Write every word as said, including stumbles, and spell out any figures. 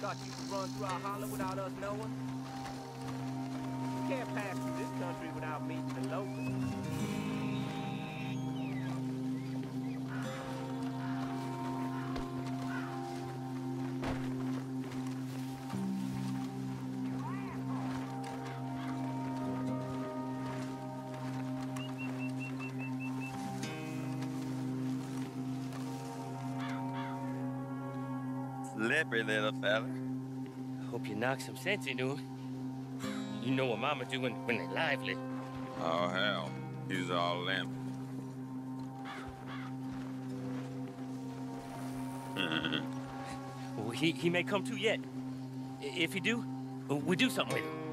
Thought you could run through our holler without us knowing? You can't pass through this country without meeting the locals. Slippery little fella. Hope you knock some sense into him. You know what mama do when, when they're lively. Oh, hell. He's all limp. Well, he, he may come to yet. If he do, we do something with him.